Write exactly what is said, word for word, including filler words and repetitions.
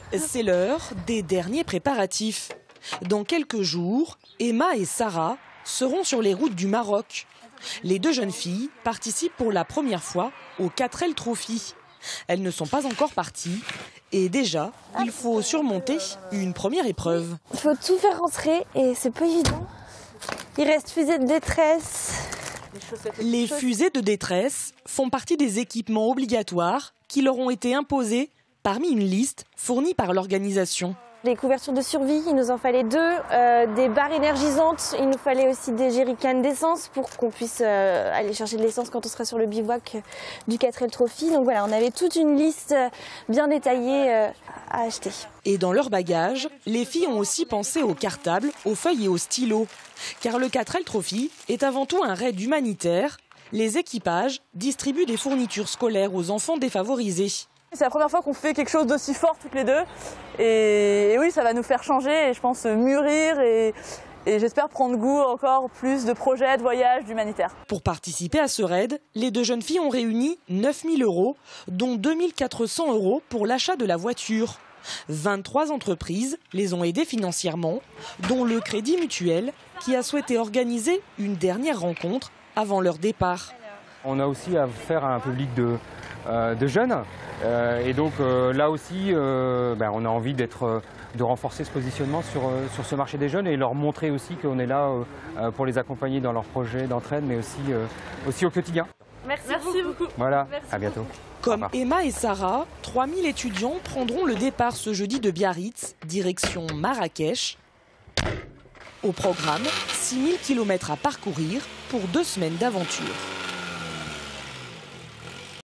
C'est l'heure des derniers préparatifs. Dans quelques jours, Emma et Sarah seront sur les routes du Maroc. Les deux jeunes filles participent pour la première fois au quatre L Trophy. Elles ne sont pas encore parties et déjà, il faut surmonter une première épreuve. Il faut tout faire rentrer et c'est pas évident. Il reste fusée de détresse. Les fusées de détresse font partie des équipements obligatoires qui leur ont été imposés parmi une liste fournie par l'organisation. Les couvertures de survie, il nous en fallait deux, euh, des barres énergisantes, il nous fallait aussi des jerrycans d'essence pour qu'on puisse euh, aller chercher de l'essence quand on sera sur le bivouac du quatre L Trophy. Donc voilà, on avait toute une liste bien détaillée euh, à acheter. Et dans leur bagage, les filles ont aussi pensé aux cartables, aux feuilles et aux stylos. Car le quatre L Trophy est avant tout un raid humanitaire. Les équipages distribuent des fournitures scolaires aux enfants défavorisés. C'est la première fois qu'on fait quelque chose d'aussi fort toutes les deux. Et, et oui, ça va nous faire changer et je pense mûrir et, et j'espère prendre goût encore plus de projets, de voyages, d'humanitaire. Pour participer à ce raid, les deux jeunes filles ont réuni neuf mille euros, dont deux mille quatre cents euros pour l'achat de la voiture. vingt-trois entreprises les ont aidées financièrement, dont le Crédit Mutuel, qui a souhaité organiser une dernière rencontre avant leur départ. On a aussi affaire à un public de, euh, de jeunes euh, et donc euh, là aussi euh, ben, on a envie d'être, euh, de renforcer ce positionnement sur, euh, sur ce marché des jeunes et leur montrer aussi qu'on est là euh, pour les accompagner dans leurs projets d'entraide mais aussi, euh, aussi au quotidien. Merci, Merci beaucoup. beaucoup. Voilà, Merci à bientôt. Comme Emma et Sarah, trois mille étudiants prendront le départ ce jeudi de Biarritz, direction Marrakech. Au programme, six mille kilomètres à parcourir pour deux semaines d'aventure.